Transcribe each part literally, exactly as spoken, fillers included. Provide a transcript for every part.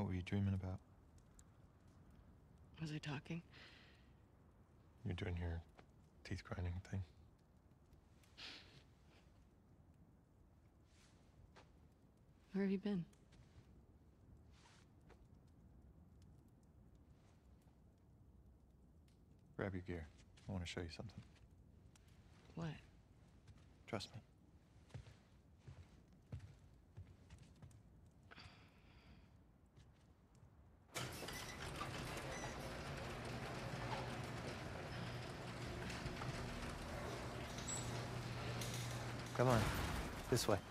What were you dreaming about? Was I talking? You're doing your teeth grinding thing. Where have you been? Grab your gear. I want to show you something. What? Trust me. Come on. This way.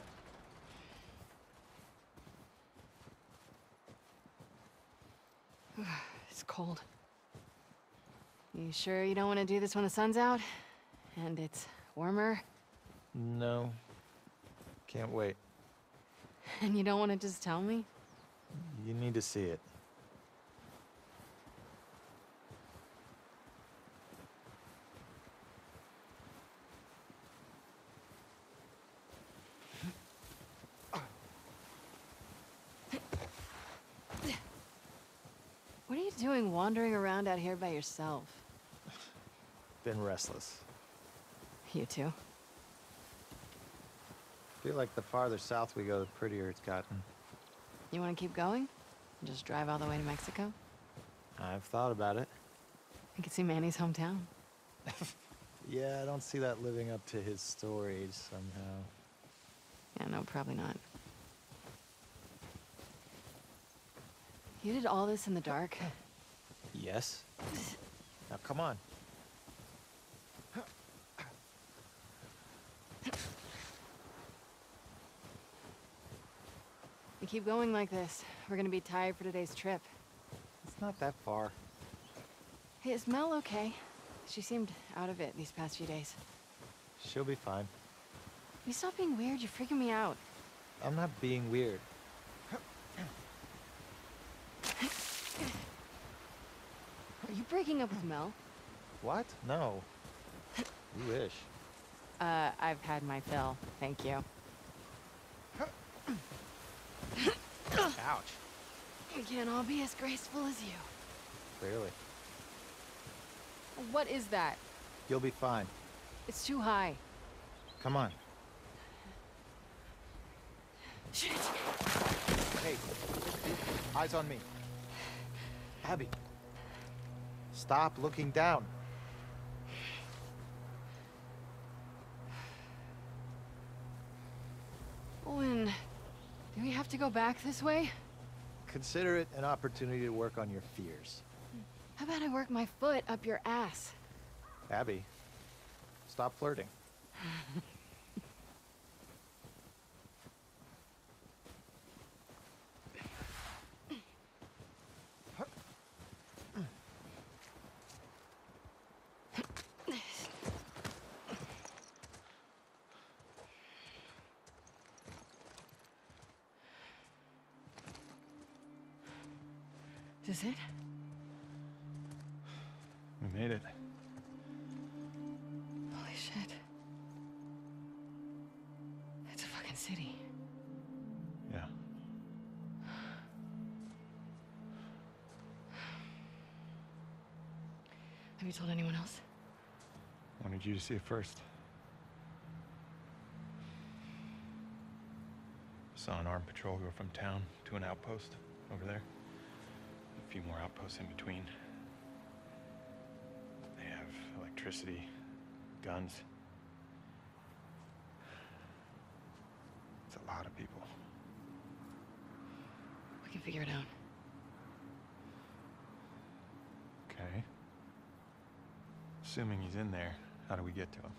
It's cold. You sure you don't want to do this when the sun's out? And it's warmer? No. Can't wait. And you don't want to just tell me? You need to see it. What are you doing wandering around out here by yourself? Been restless. You too? Feel like the farther south we go, the prettier it's gotten. You want to keep going? Just drive all the way to Mexico? I've thought about it. I could see Manny's hometown. Yeah, I don't see that living up to his stories somehow. Yeah, no, probably not. You did all this in the dark? Yes. Now come on. We keep going like this, we're gonna be tired for today's trip. It's not that far. Hey, is Mel okay? She seemed out of it these past few days. She'll be fine. You stop being weird, you're freaking me out. I'm not being weird. Are you breaking up with Mel? What? No. You wish. Uh, I've had my fill, thank you. Ouch. We can't all be as graceful as you. Clearly. What is that? You'll be fine. It's too high. Come on. Shit! Hey, eyes on me. Abby. Stop looking down. Owen, do we have to go back this way? Consider it an opportunity to work on your fears. How about I work my foot up your ass? Abby, stop flirting. Is this it? We made it. Holy shit. It's a fucking city. Yeah. Have you told anyone else? Wanted you to see it first. Saw an armed patrol go from town to an outpost over there. A few more outposts in between. They have electricity, guns. It's a lot of people. We can figure it out. Okay. Assuming he's in there, how do we get to him?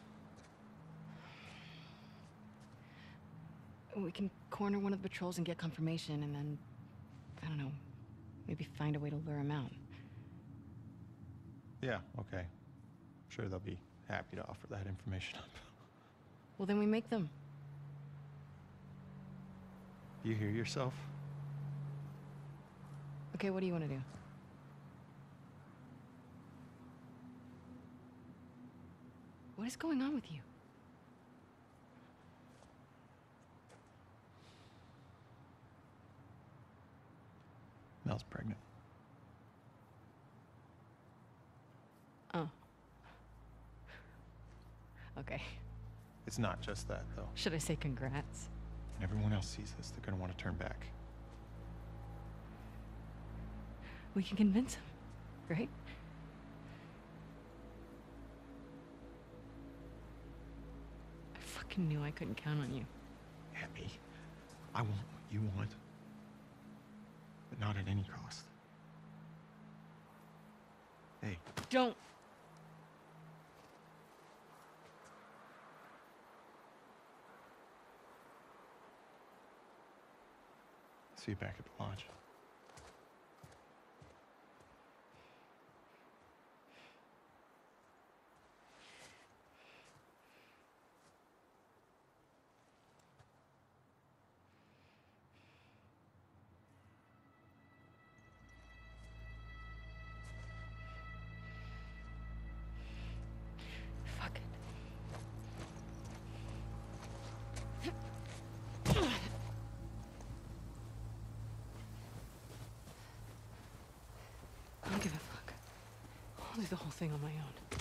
We can corner one of the patrols and get confirmation, and then, I don't know, maybe find a way to lure him out. Yeah, okay. I'm sure they'll be happy to offer that information up. Well, then we make them. You hear yourself? Okay, what do you want to do? What is going on with you? Mel Sal's pregnant. Oh. Okay. It's not just that, though. Should I say congrats? When everyone else sees this, they're gonna want to turn back. We can convince him, right? I fucking knew I couldn't count on you. Abby, I want what you want. But not at any cost. Hey. Don't. See you back at the lodge. Fuck it. I don't give a fuck. I'll do the whole thing on my own.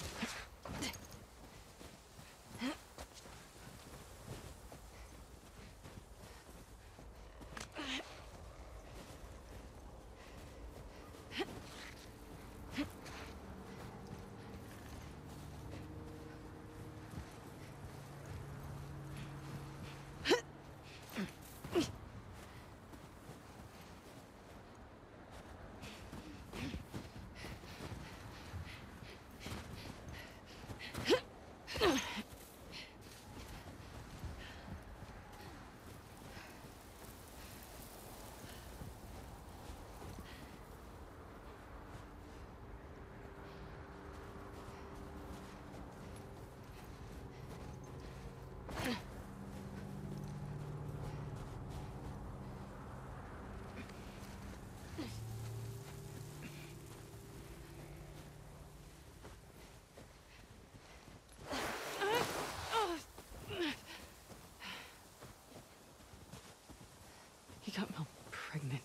He got Mel pregnant.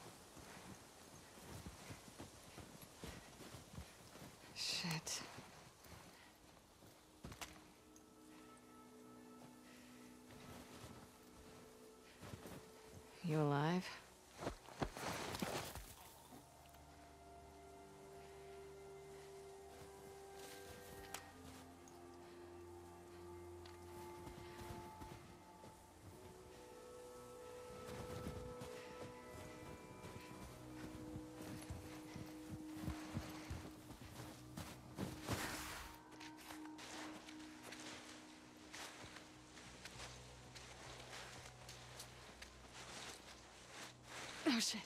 Shit. You alive? Oh shit.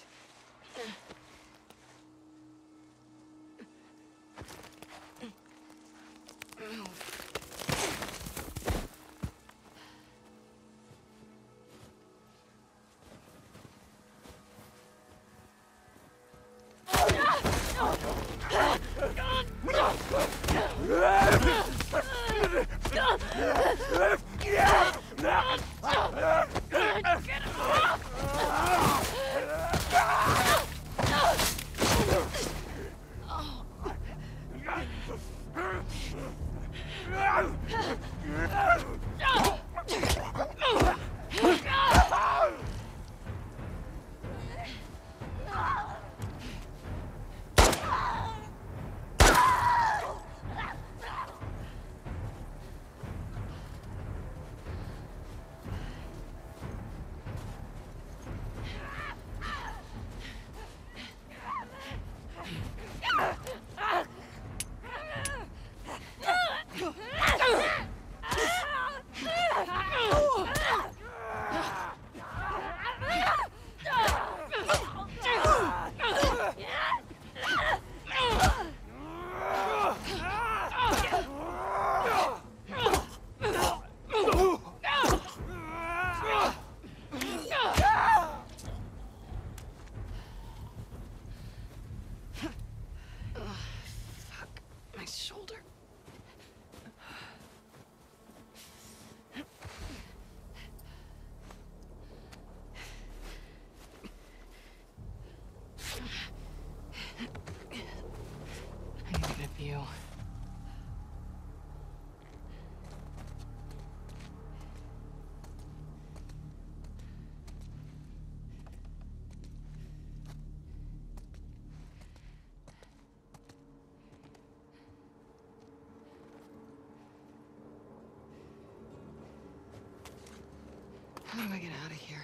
How do I get out of here?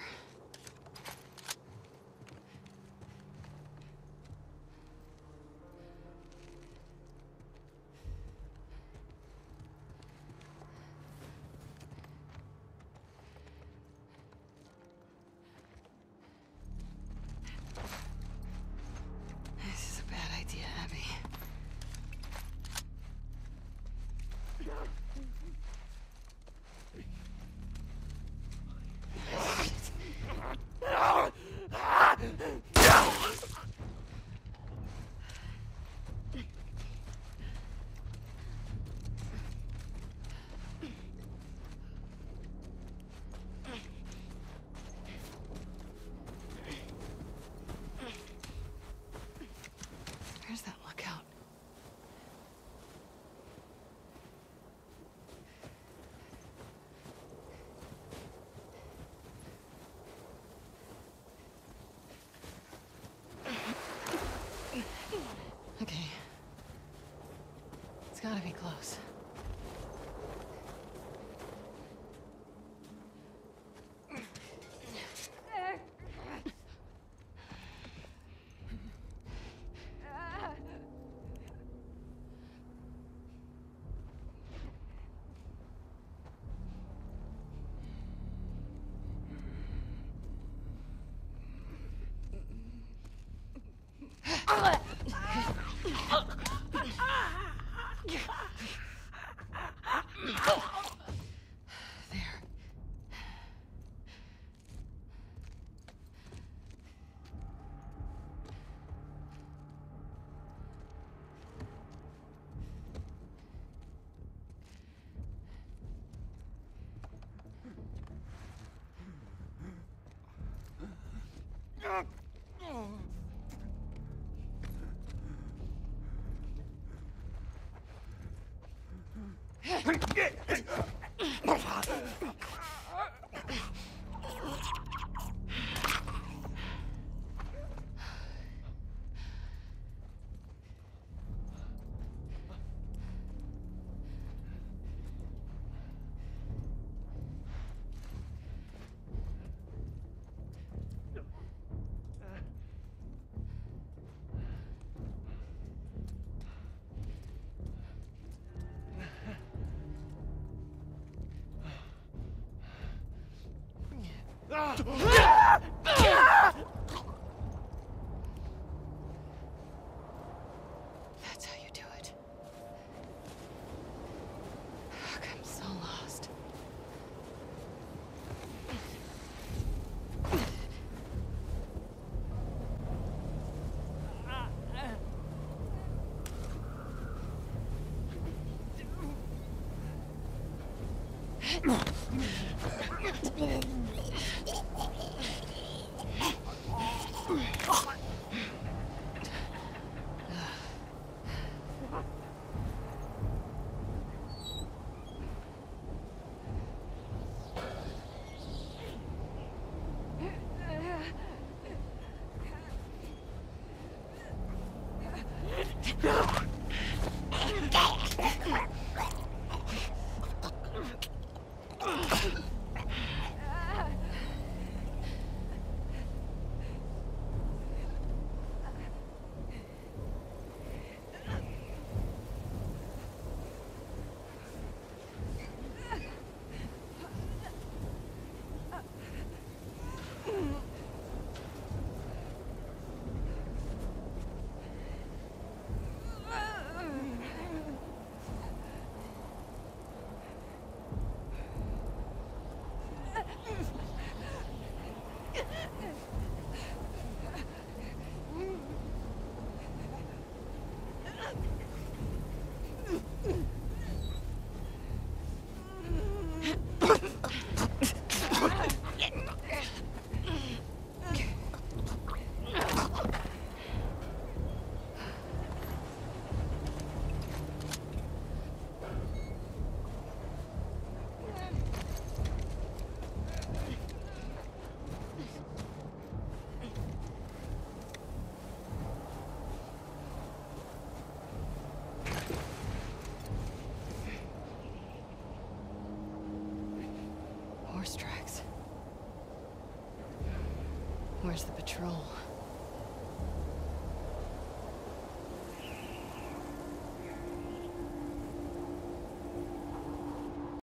This is a bad idea, Abby. Where's that lookout? Okay. It's gotta be close. There. That's how you do it. Fuck, I'm so lost. Horse tracks. Where's the patrol?